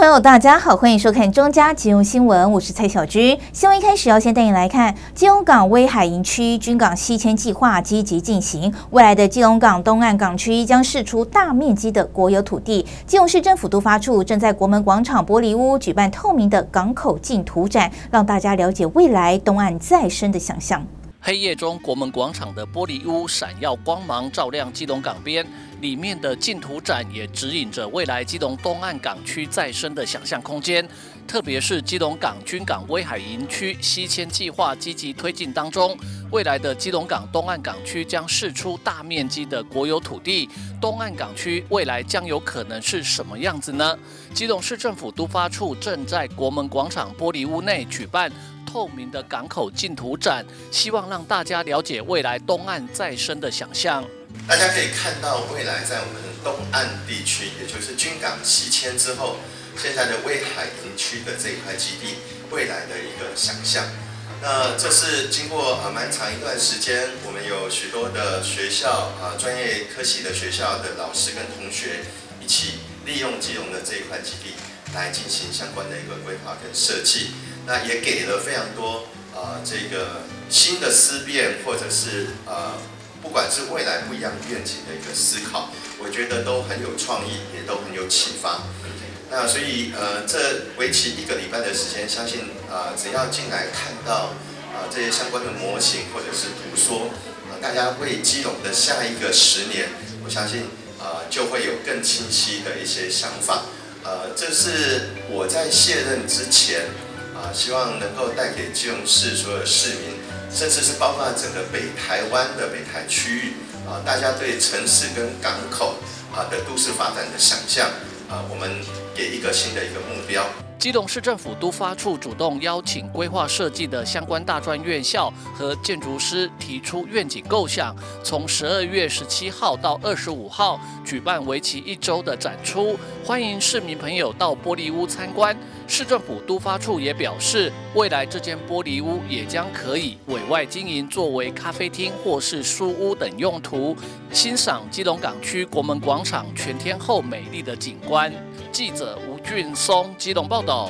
朋友，大家好，欢迎收看中嘉金融新闻，我是蔡小居。新闻一开始要先带你来看，基隆港威海营区军港西迁计划积极进行，未来的基隆港东岸港区将释出大面积的国有土地。基隆市政府都发处正在国门广场玻璃屋举办透明的港口竞图展，让大家了解未来东岸再生的想象。 黑夜中，国门广场的玻璃屋闪耀光芒，照亮基隆港边。里面的竞图展也指引着未来基隆东岸港区再生的想象空间。特别是基隆港军港威海营区西迁计划积极推进当中，未来的基隆港东岸港区将释出大面积的国有土地。东岸港区未来将有可能是什么样子呢？基隆市政府都发处正在国门广场玻璃屋内举办透明的港口竞图展，希望让大家了解未来东岸再生的想象。 大家可以看到未来在我们东岸地区，也就是军港西迁之后，现在的威海营区的这一块基地未来的一个想象。那这是经过蛮长一段时间，我们有许多的学校专业科系的学校的老师跟同学一起利用基隆的这一块基地来进行相关的一个规划跟设计。那也给了非常多这个新的思辨，或者是不管是未来不一样愿景的一个思考，我觉得都很有创意，也都很有启发。那所以这为期1个礼拜的时间，相信只要进来看到这些相关的模型或者是图说，大家为基隆的下一个10年，我相信就会有更清晰的一些想法。这是我在卸任之前希望能够带给基隆市所有市民，甚至是包括整个北台湾的北台区域大家对城市跟港口的都市发展的想象我们给一个新的一个目标。 基隆市政府都发处主动邀请规划设计的相关大专院校和建筑师提出愿景构想，从12月17号到25号举办为期1周的展出，欢迎市民朋友到玻璃屋参观。市政府都发处也表示，未来这间玻璃屋也将可以委外经营，作为咖啡厅或是书屋等用途，欣赏基隆港区国门广场全天候美丽的景观。记者吴俊松基隆报道。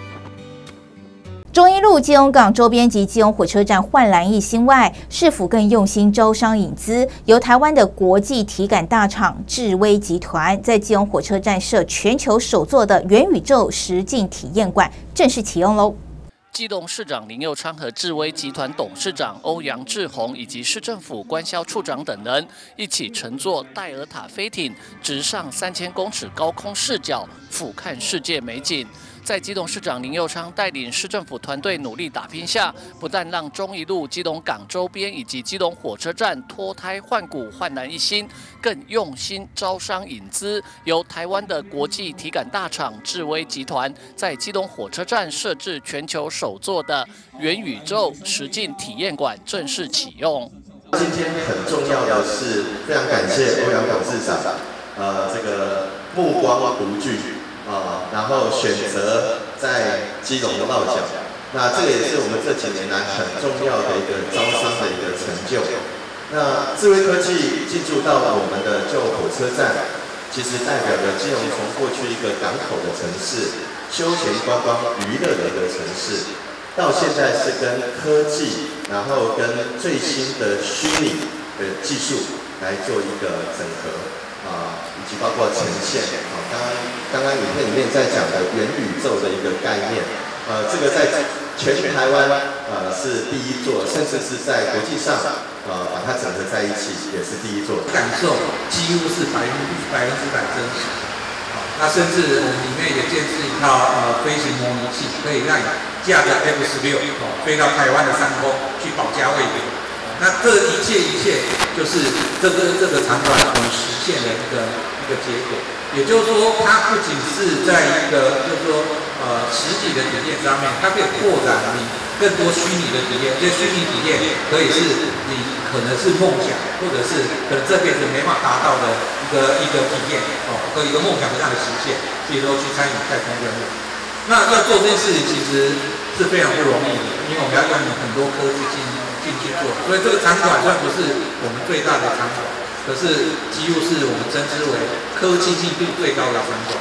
中一路基隆港周边及基隆火车站焕然一新外，市府更用心招商引资，由台湾的国际体感大厂智威集团在基隆火车站设全球首座的元宇宙实境体验馆，正式启用喽。 基隆市长林右昌和智威集团董事长欧阳志宏以及市政府官销处长等人一起乘坐戴尔塔飞艇，直上3000公尺高空视角，俯瞰世界美景。在基隆市长林右昌带领市政府团队努力打拼下，不但让中一路基隆港周边以及基隆火车站脱胎换骨、焕然一新，更用心招商引资，由台湾的国际体感大厂智威集团在基隆火车站设置全球首座的元宇宙实境体验馆正式启用。 今天很重要的是，非常感谢欧阳董事长，这个目光独具。然后选择在基隆的落脚，那这个也是我们这几年来很重要的一个招商的一个成就。那智威科技进驻到我们的旧火车站，其实代表着基隆从过去一个港口的城市、休闲观光娱乐的一个城市，到现在是跟科技，然后跟最新的虚拟的技术来做一个整合。以及包括呈现，刚刚影片里面在讲的元宇宙的一个概念，这个在全台湾是第一座，甚至是在国际上把它整合在一起也是第一座。 感受几乎是100%真实，那甚至里面也建置一套飞行模拟器，可以让你驾着 F-16飞到台湾的上空去保家卫国。那这一切就是这个场馆所实现的一个结果，也就是说，它不仅是在一个就是说实体的体验上面，它可以扩展你更多虚拟的体验。这些虚拟体验可以是你可能是梦想，或者是可能这辈子没法达到的一个体验和一个梦想的这样的实现。比如说去参与太空任务，那要做这件事情其实是非常不容易的，因为我们要用很多科技进去做，所以这个场馆虽然不是我们最大的场馆，可是几乎是我们称之为科技密度最高的场馆。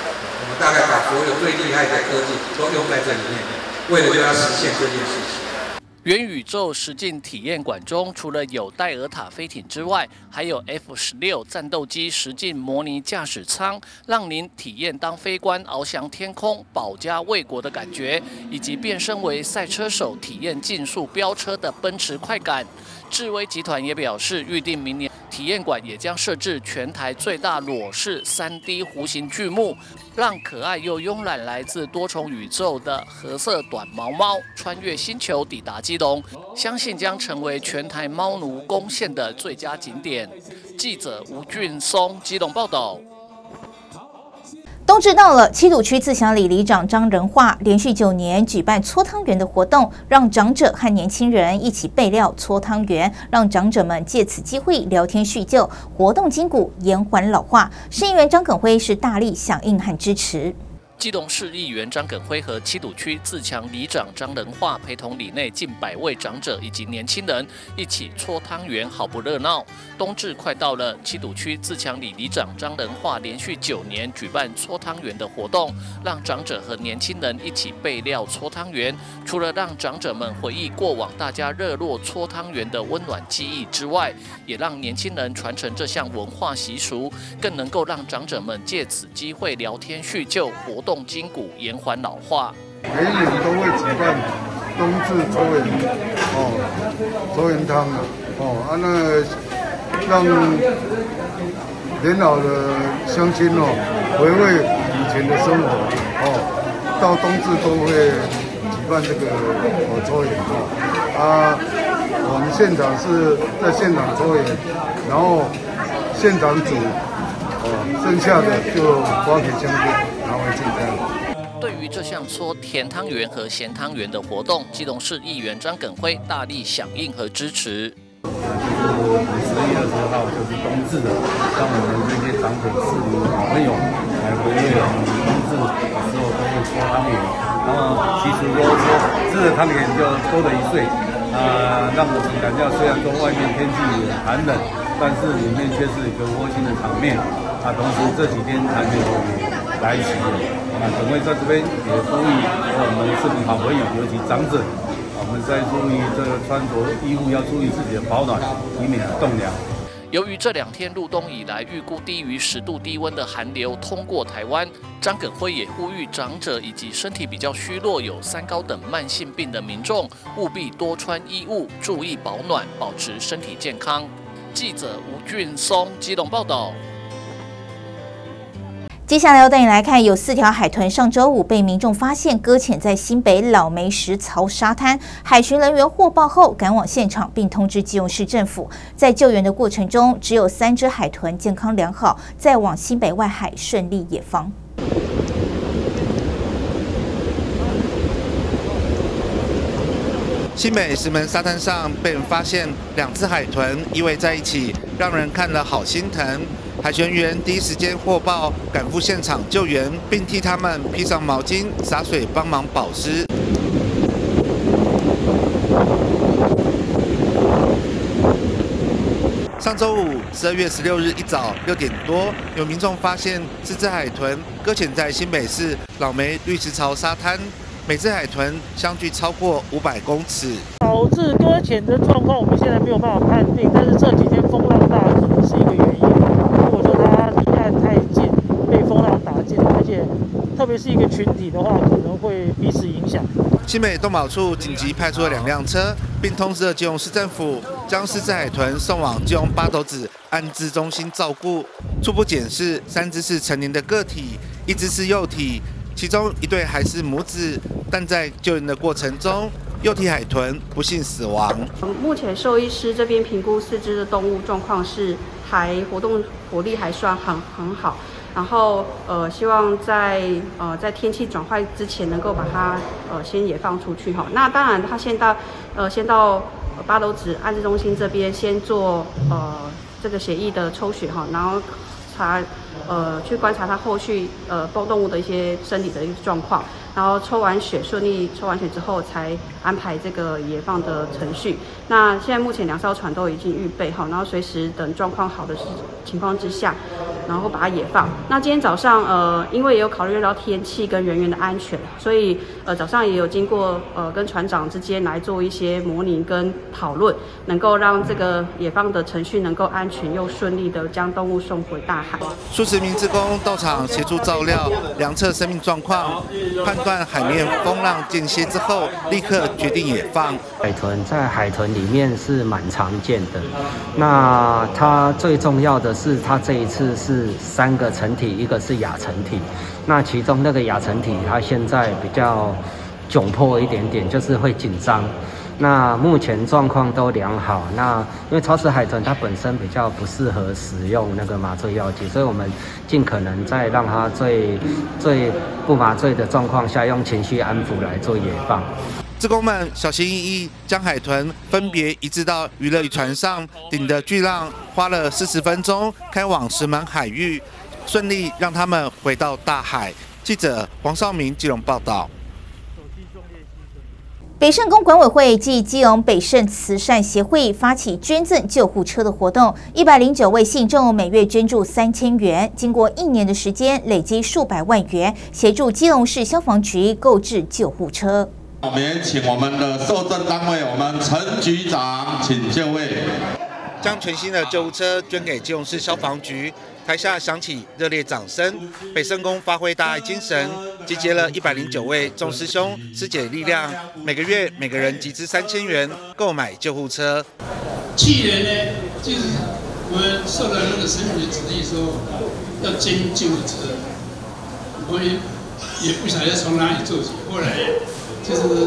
我们大概把所有最厉害的科技都用在这里面，为了就要实现这件事情。 元宇宙实境体验馆中，除了有戴尔塔飞艇之外，还有 F-16战斗机实境模拟驾驶舱，让您体验当飞官翱翔天空、保家卫国的感觉，以及变身为赛车手体验竞速飙车的奔驰快感。智威集团也表示，预定明年体验馆也将设置全台最大裸视 3D 弧形巨幕，让可爱又慵懒来自多重宇宙的褐色短毛猫穿越星球抵达基隆，相信将成为全台猫奴攻陷的最佳景点。记者吴俊松基隆报道。 冬至到了，七堵区自强里里长张仁化连续9年举办搓汤圆的活动，让长者和年轻人一起备料搓汤圆，让长者们借此机会聊天叙旧，活动筋骨，延缓老化。市议员张耿辉是大力响应和支持。 基隆市议员张耿辉和七堵区自强里长张仁化陪同里内近100位长者以及年轻人一起搓汤圆，好不热闹。冬至快到了，七堵区自强里里长张仁化连续9年举办搓汤圆的活动，让长者和年轻人一起备料搓汤圆。除了让长者们回忆过往大家热络搓汤圆的温暖记忆之外，也让年轻人传承这项文化习俗，更能够让长者们借此机会聊天叙旧，活动筋骨，延缓老化。 每年都会举办冬至搓圆搓圆汤那让年老的乡亲回味以前的生活到冬至都会举办这个搓圆我们现场是在现场搓圆，然后现场煮剩下的就发给乡亲拿回去干。 对于这项搓甜汤圆和咸汤圆的活动，基隆市议员张耿辉大力响应和支持。 就是11月20号，就是冬至的，让我们这些长者、市民、好朋友来回味我们冬至的时候都会搓汤圆。那么习俗说吃了汤圆就多了1岁，让我们感觉虽然说外面天气寒冷，但是里面却是一个窝心的场面。同时这几天寒流也来袭了，总会在这边也呼吁我们市民好朋友，尤其长者，我们在注意这个穿着衣物要注意自己的保暖，以免冻凉。 由于这2天入冬以来预估低于10度低温的寒流通过台湾，张耿辉也呼吁长者以及身体比较虚弱、有3高等慢性病的民众，务必多穿衣物，注意保暖，保持身体健康。记者吴俊松基隆报道。 接下来要带你来看，有4条海豚上周5被民众发现搁浅在新北老梅石槽沙滩，海巡人员获报后赶往现场，并通知基隆市政府。在救援的过程中，只有3只海豚健康良好，再往新北外海顺利野放。 新北石门沙滩上被人发现2只海豚依偎在一起，让人看了好心疼。海巡员第一时间获报，赶赴现场救援，并替他们披上毛巾、洒水帮忙保湿。上周五12月16日一早6点多，有民众发现4只海豚搁浅在新北市老梅绿石槽沙滩，每只海豚相距超过500公尺。 导致搁浅的状况，我们现在没有办法判定，但是这几天风浪大可能是一个原因。如果说它离岸太近，被风浪打进，而且特别是一个群体的话，可能会彼此影响。 新北动保处紧急派出了2辆车，并通知了基隆市政府，将4只海豚送往基隆八斗子安置中心照顾。初步检视，3只是成年的个体，1只是幼体，其中1对还是母子，但在救援的过程中，幼体海豚不幸死亡。 目前兽医师这边评估4只的动物状况是活动活力还算很好，然后希望在天气转坏之前能够把它先野放出去哈。那当然，它先到八斗子安置中心这边先做这个血液的抽血哈，然后去观察它后续动物的一些身体的一个状况，然后顺利抽完血之后，才安排这个野放的程序。那现在目前2艘船都已经预备好，然后随时等状况好的情况之下， 然后把它野放。那今天早上因为也有考虑到天气跟人员的安全，所以早上也有经过跟船长之间来做一些模拟跟讨论，能够让这个野放的程序能够安全又顺利的将动物送回大海。 数十名志工到场协助照料，量测生命状况，判断海面风浪间歇之后，立刻决定野放。 海豚在海豚里面是蛮常见的，那它最重要的是，它这一次是3个成体，一个是亚成体。那其中那个亚成体，它现在比较窘迫一点点，就是会紧张。那目前状况都良好。那因为超齿海豚它本身比较不适合使用那个麻醉药剂，所以我们尽可能在让它最不麻醉的状况下，用情绪安抚来做野放。 志工们小心翼翼将海豚分别移至到娱乐渔船上，顶着巨浪，花了40分钟开往石门海域，顺利让他们回到大海。记者黄少明基隆报道。 北圣公管委会暨基隆北圣慈善协会发起捐赠救护车的活动，109位信众每月捐助3000元，经过1年的时间，累积数百万元，协助基隆市消防局购置救护车。 我们请我们的受赠单位，我们陈局长，请就位。 将全新的救护车捐给基隆市消防局，台下响起热烈掌声。北圣公发挥大爱精神，集结了109位众师兄师姐力量，每个月每个人集资3000元购买救护车。 去年呢，就是我们受到那个神明的旨意说要捐救护车，我也不晓得从哪里做起，后来就是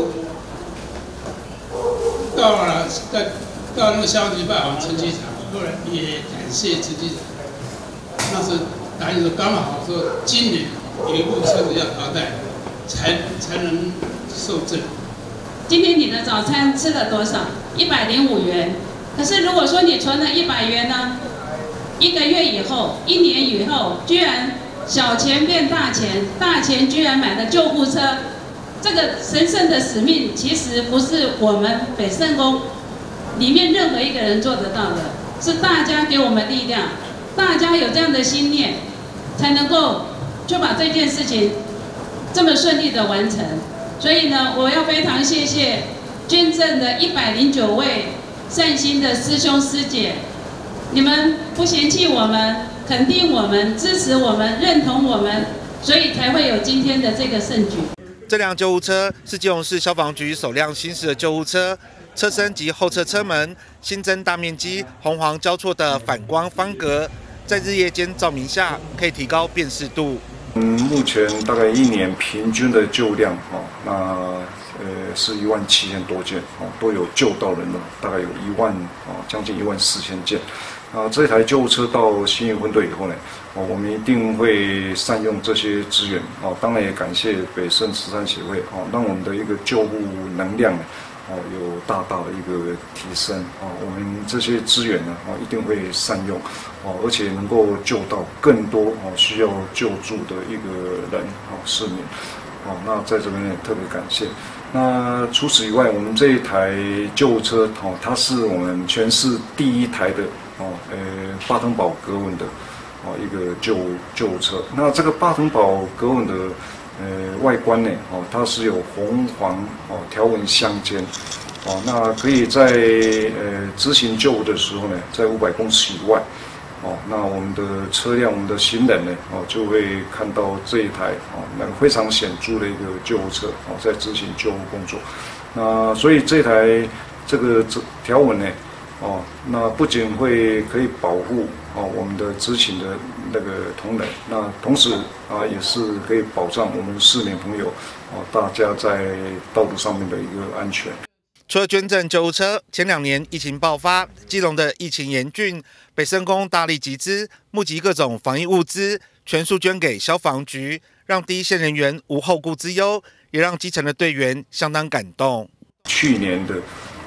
到那个消防局拜访陈局长，后来也感谢陈局长。那时候答应说刚好说今年有一部车子要淘汰，才能受赠。 今天你的早餐吃了多少？105元。可是如果说你存了100元呢，1个月以后、1年以后，居然小钱变大钱，大钱居然买了救护车。这个神圣的使命，其实不是我们北圣公里面任何一个人做得到的，是大家给我们力量。大家有这样的心念，才能够就把这件事情这么顺利的完成。所以呢，我要非常谢谢捐赠的109位善心的师兄师姐，你们不嫌弃我们，肯定我们，支持我们，认同我们，所以才会有今天的这个盛举。 这辆救护车是基隆市消防局首辆新式的救护车。车身及后侧车门新增大面积红黄交错的反光方格，在日夜间照明下可以提高辨识度。 目前大概1年平均的救量是17000多件都有救到人了，大概有将近14000件。这台救护车到新营分队以后呢，我们一定会善用这些资源当然也感谢北圣慈善协会让我们的一个救护能量有大大的一个提升我们这些资源呢一定会善用而且能够救到更多需要救助的一个人市民那在这边也特别感谢。那除此以外，我们这一台救护车它是我们全市第1台的巴腾堡格纹的一个救护车。那这个巴腾堡格纹的外观呢它是有红黄条纹相间那可以在执行救护的时候呢，在500公尺以外那我们的车辆、我们的行人呢就会看到这一台非常显著的一个救护车在执行救护工作。那所以这台这个条纹呢那不仅可以保护我们的执勤的那个同仁，那同时也是可以保障我们市民朋友大家在道路上面的一个安全。 除了捐赠救护车，前2年疫情爆发，基隆的疫情严峻，北圣公大力集资，募集各种防疫物资，全数捐给消防局，让第一线人员无后顾之忧，也让基层的队员相当感动。 去年的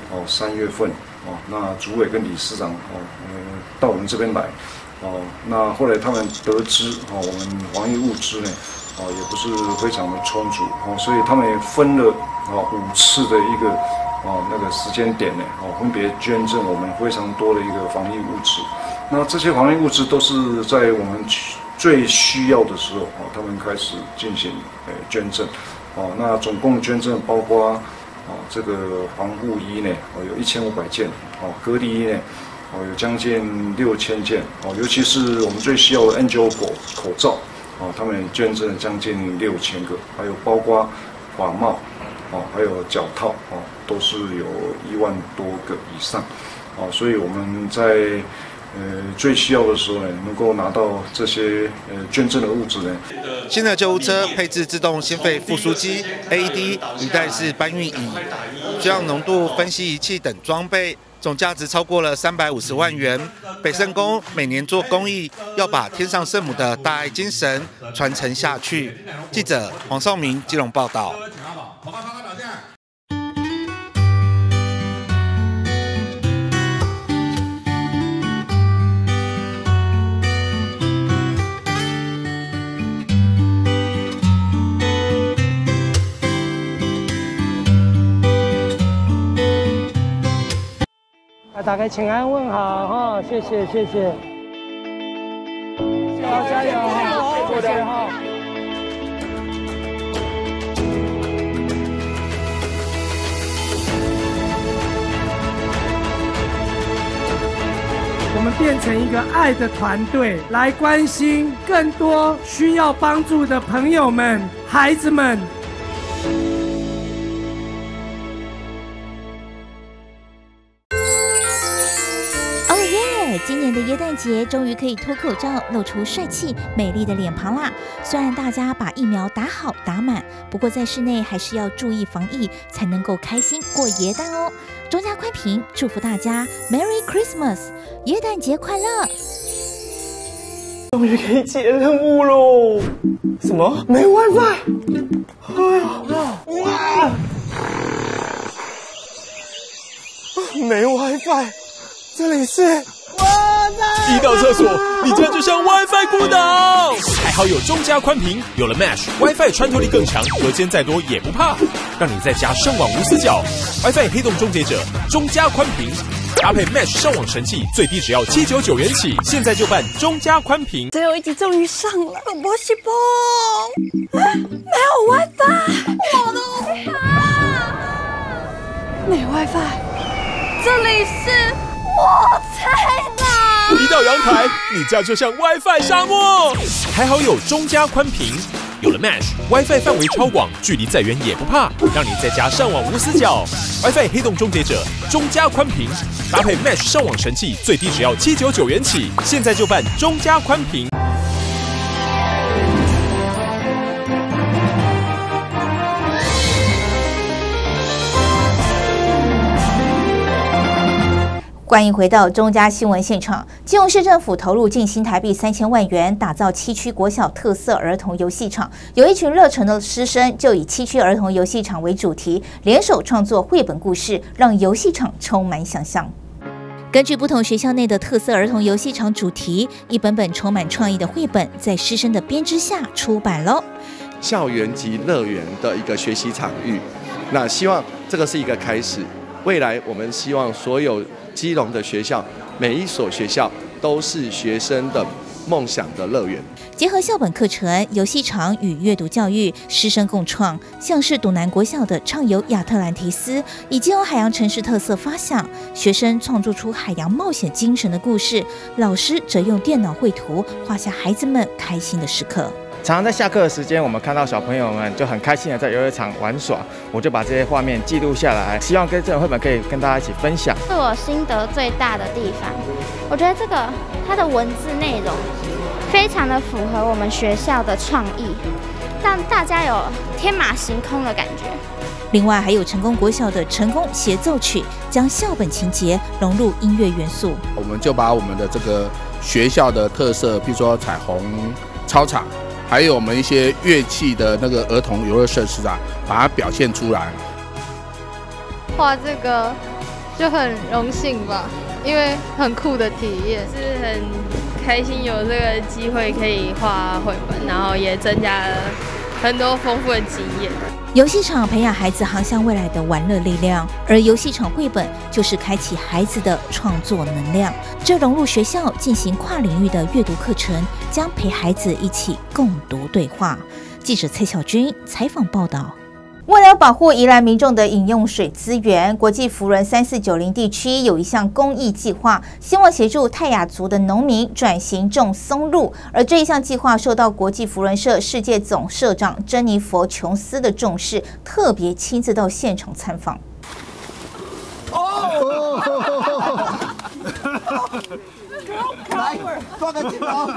3月份那主委跟理事长到我们这边来那后来他们得知我们防疫物资呢也不是非常的充足所以他们也分了5次的一个那个时间点呢分别捐赠我们非常多的一个防疫物资那这些防疫物资都是在我们最需要的时候他们开始进行捐赠那总共捐赠包括这个防护衣呢有1500件隔离衣呢有将近6000件尤其是我们最需要的 N95 口罩他们捐赠了将近6000个，还有包括法帽还有脚套都是有1万多个以上所以我们在最需要的时候呢，能够拿到这些捐赠的物质呢。 新的救护车配置自动心肺复苏机、AED 履带式搬运椅、血氧浓度分析仪器等装备，总价值超过了350万元。北圣公每年做公益，要把天上圣母的大爱精神传承下去。记者黄少明基隆报道。 打开请安问好哈，谢谢谢谢，加油哈，谢谢哈。我们变成一个爱的团队，来关心更多需要帮助的朋友们、孩子们。 今年的耶诞节终于可以脱口罩，露出帅气美丽的脸庞啦！虽然大家把疫苗打好打满，不过在室内还是要注意防疫，才能够开心过耶诞哦。中嘉宽屏祝福大家 Merry Christmas， 耶诞节快乐！ 终于可以解任务喽！什么？没 WiFi？ 哎呀！哇！没 WiFi， 这里是。 一到厕所，你家就像 WiFi 孤岛。还好有中嘉宽屏，有了 Mesh，WiFi 穿透力更强，隔间再多也不怕，让你在家上网无死角。WiFi 黑洞终结者，中嘉宽屏，搭配 Mesh 上网神器，最低只要799元起，现在就办中嘉宽屏。 最后一集终于上了，不是不，没有 WiFi， 我的没 WiFi， 这里是。我猜啦！ 一到阳台，你家就像 WiFi 沙漠。还好有中嘉宽屏，有了 Mesh，WiFi 范围超广，距离再远也不怕，让你在家上网无死角。WiFi 黑洞终结者，中嘉宽屏，搭配 Mesh 上网神器，最低只要799元起，现在就办中嘉宽屏。 欢迎回到中嘉新闻现场。基隆市政府投入近新台币3000万元，打造7区国小特色儿童游戏场。有一群热忱的师生就以7区儿童游戏场为主题，联手创作绘本故事，让游戏场充满想象。根据不同学校内的特色儿童游戏场主题，一本本充满创意的绘本在师生的编织下出版喽。 校园级乐园的一个学习场域，那希望这个是一个开始。未来我们希望所有基隆的学校，每一所学校都是学生的梦想的乐园。 结合校本课程、游戏场与阅读教育，师生共创，像是笃南国小的畅游亚特兰提斯，以基隆海洋城市特色发想，学生创作出海洋冒险精神的故事，老师则用电脑绘图画下孩子们开心的时刻。 常常在下课的时间，我们看到小朋友们就很开心的在游乐场玩耍，我就把这些画面记录下来，希望跟这本绘本可以跟大家一起分享。 是我心得最大的地方，我觉得它的文字内容非常的符合我们学校的创意，让大家有天马行空的感觉。 另外还有成功国小的成功协奏曲，将校本情节融入音乐元素。 我们就把我们的这个学校的特色，比如说彩虹操场，还有我们一些乐器的那个儿童游乐设施啊，把它表现出来。 画这个就很荣幸吧，因为很酷的体验， 是很开心有这个机会可以画绘本，然后也增加了很多丰富的经验。 游戏场培养孩子航向未来的玩乐力量，而游戏场绘本就是开启孩子的创作能量。这融入学校进行跨领域的阅读课程，将陪孩子一起共读对话。记者蔡小军采访报道。为了保护宜兰民众的饮用水资源，国际福伦3490地区有一项公益计划，希望协助泰雅族的农民转型种松露。而这一项计划受到国际福伦社世界总社长珍妮佛·琼斯的重视，特别亲自到现场参访。 来，抓个镜头。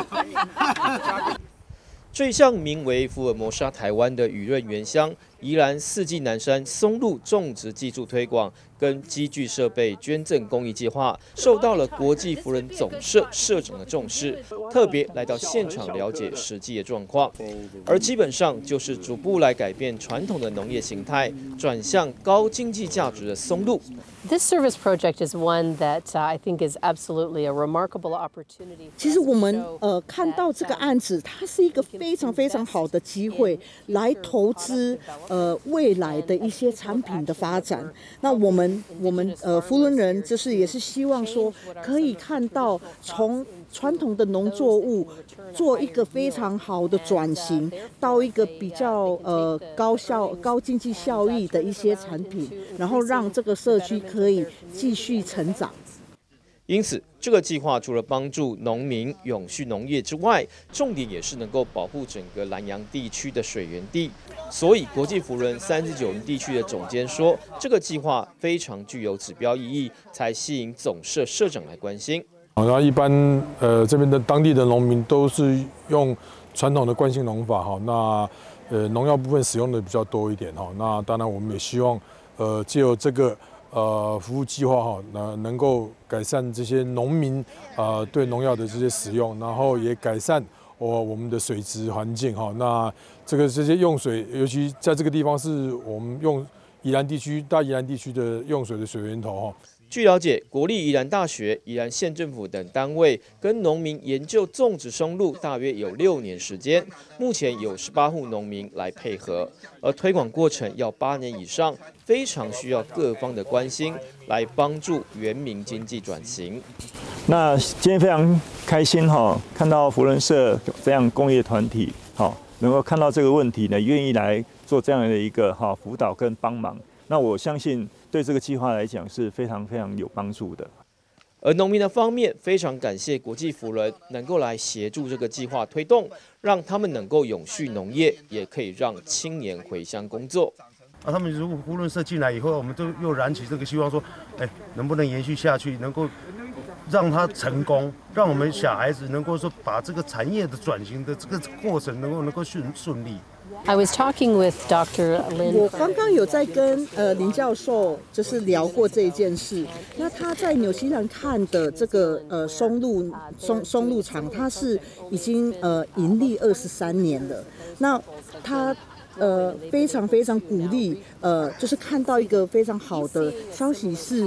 这一项名为福尔摩沙台湾的雨润原乡宜兰四季南山松露种植技术推广跟机具设备捐赠公益计划，受到了国际福伦总社社长的重视，特别来到现场了解实际的状况，而基本上就是逐步来改变传统的农业形态，转向高经济价值的松露。 This service project is one that I think is absolutely a remarkable opportunity. 其实我们看到这个案子，它是一个非常非常好的机会，来投资未来的一些产品的发展。那我们福伦人就是也是希望说，可以看到从传统的农作物做一个非常好的转型，到一个比较高经济效益的一些产品，然后让这个社区可以继续成长。 因此，这个计划除了帮助农民永续农业之外，重点也是能够保护整个南洋地区的水源地。所以，国际福伦3490地区的总监说，这个计划非常具有指标意义，才吸引总社社长来关心。 然后一般这边的当地的农民都是用传统的惯性农法哈，那农药部分使用的比较多一点哈。那当然我们也希望藉由这个服务计划哈，能够改善这些农民对农药的这些使用，然后也改善我们的水质环境哈。那这些用水，尤其在这个地方是我们用大宜兰地区的用水的水源头哈。 据了解，国立宜兰大学、宜兰县政府等单位跟农民研究种植松露，大约有6年时间。目前有18户农民来配合，而推广过程要8年以上，非常需要各方的关心，来帮助原民经济转型。 那今天非常开心哈，看到福伦社这样公益团体好，能够看到这个问题呢，愿意来做这样的一个辅导跟帮忙。那我相信对这个计划来讲是非常非常有帮助的。 而农民的方面，非常感谢国际福伦能够来协助这个计划推动，让他们能够永续农业，也可以让青年回乡工作。 他们如果福伦社进来以后，我们就又燃起这个希望，说，能不能延续下去，能够让它成功，让我们小孩子能够说把这个产业的转型的这个过程能够顺利。 I was talking with Dr. Lin. 我刚刚有在跟林教授就是聊过这一件事。那他在纽西兰看的这个松露厂，他是已经盈利23年了。那他非常非常鼓励就是看到一个非常好的消息是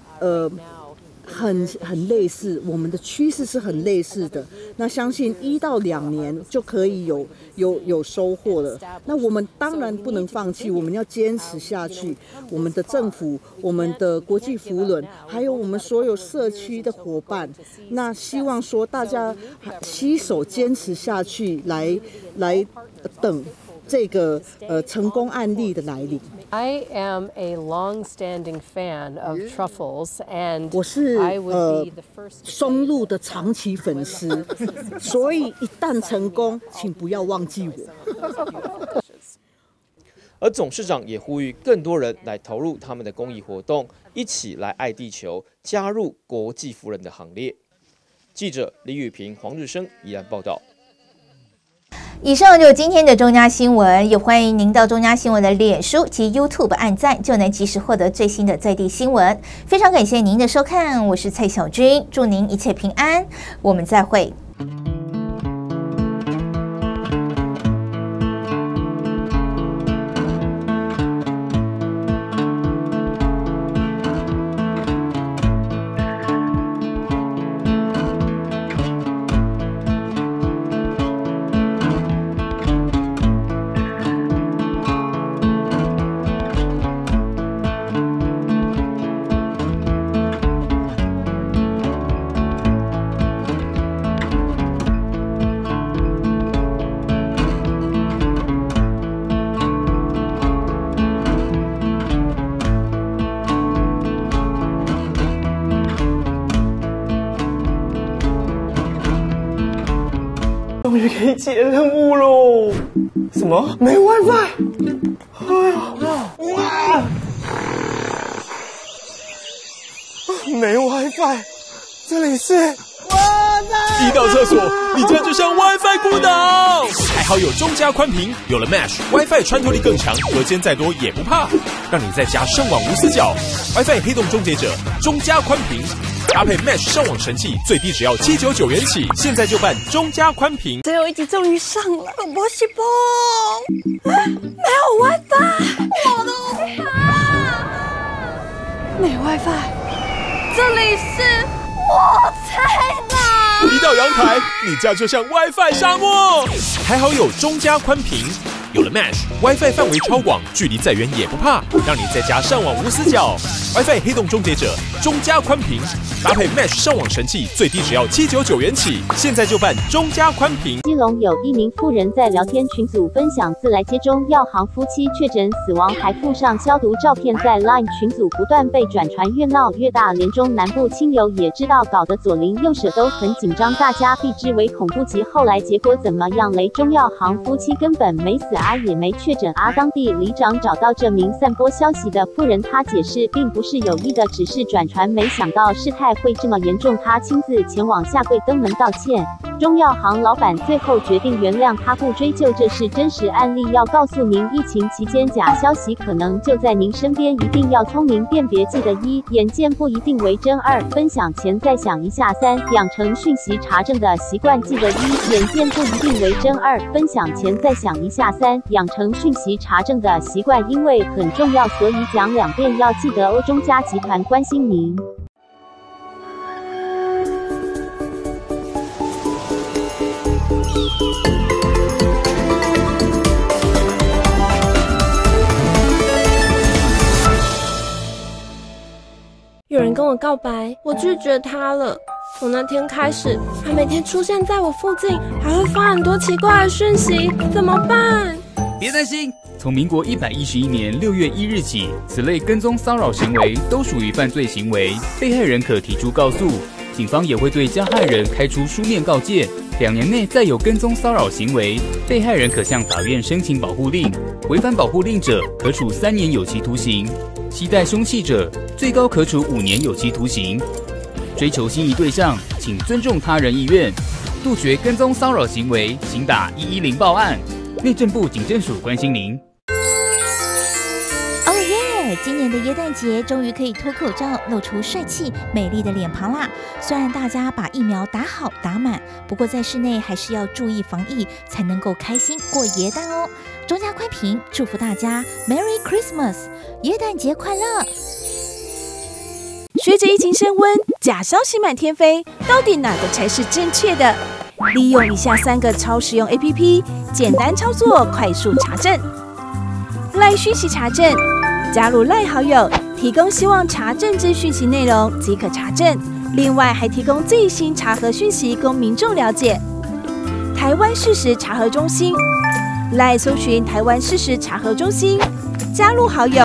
很类似，我们的趋势是很类似的。那相信1到2年就可以有收获了。那我们当然不能放弃，我们要坚持下去。我们的政府、我们的国际福伦，还有我们所有社区的伙伴，那希望说大家携手坚持下去，来等这个成功案例的来临。 I am a long-standing fan of truffles, and 我是 I would be the first 松露的长期粉丝，所以一旦成功，请不要忘记我。 而董事长也呼吁更多人来投入他们的公益活动，一起来爱地球，加入国际福伦的行列。记者李宇平、黄日升宜兰报道。 以上就是今天的中嘉新闻，也欢迎您到中嘉新闻的脸书及 YouTube 按赞，就能及时获得最新的在地新闻。非常感谢您的收看，我是蔡小军，祝您一切平安，我们再会。 终于可以解任务喽！什么？没 WiFi？ 哎呀！哇！没 WiFi， 这里是一到厕所，你家就像 WiFi 孤岛。还好有中加宽频，有了 Mesh WiFi 穿透力更强，隔间再多也不怕，让你在家上网无死角。WiFi 黑洞终结者，中加宽频。搭配 Mesh 上网神器，最低只要799元起，现在就办中加宽频。 最后一集终于上了，波西波，没有 WiFi， 我的欧巴，没 WiFi， 这里是我猜的。 一到阳台，你家就像 WiFi 沙漠。还好有中加宽频，有了 Mesh WiFi 范围超广，距离再远也不怕，让你在家上网无死角。WiFi 黑洞终结者，中加宽频。搭配 Mesh 上网神器，最低只要799元起，现在就办中加宽频。 基隆有一名妇人在聊天群组分享自来接中药行夫妻确诊死亡，还附上消毒照片，在 LINE 群组不断被转传，越闹越大。连中南部亲友也知道，搞得左邻右舍都很紧张，大家避之为恐怖级。后来结果怎么样嘞？中药行夫妻根本没死啊，也没确诊啊。当地里长找到这名散播消息的妇人，他解释并不是有意的，只是转传，没想到事态会这么严重，他亲自前往下跪登门道歉。中药行老板最后决定原谅他，不追究，这是真实案例。要告诉您，疫情期间假消息可能就在您身边，一定要聪明辨别。记得1，眼见不一定为真；2，分享前再想一下；3，养成讯息查证的习惯。记得1，眼见不一定为真；2，分享前再想一下；3，养成讯息查证的习惯，因为很重要，所以讲2遍。要记得中加集团关心您。 有人跟我告白，我拒绝他了。从那天开始，他每天出现在我附近，还会发很多奇怪的讯息，怎么办？ 别担心，从民国111年6月1日起，此类跟踪骚扰行为都属于犯罪行为，被害人可提出告诉，警方也会对加害人开出书面告诫。2年内再有跟踪骚扰行为，被害人可向法院申请保护令，违反保护令者可处3年有期徒刑，携带凶器者最高可处5年有期徒刑。追求心仪对象，请尊重他人意愿，杜绝跟踪骚扰行为，请打110报案。内政部警政署关心您。 哦耶！今年的耶诞节终于可以脱口罩，露出帅气美丽的脸庞啦。虽然大家把疫苗打好打满，不过在室内还是要注意防疫，才能够开心过耶诞哦。中加宽频祝福大家 Merry Christmas， 耶诞节快乐！ 随着疫情升温，假消息满天飞，到底哪个才是正确的？利用以下3个超实用 APP， 简单操作，快速查证。LINE 讯息查证，加入 LINE 好友，提供希望查证之讯息内容即可查证。另外还提供最新查核讯息供民众了解。台湾事实查核中心 ，LINE 搜寻台湾事实查核中心，加入好友。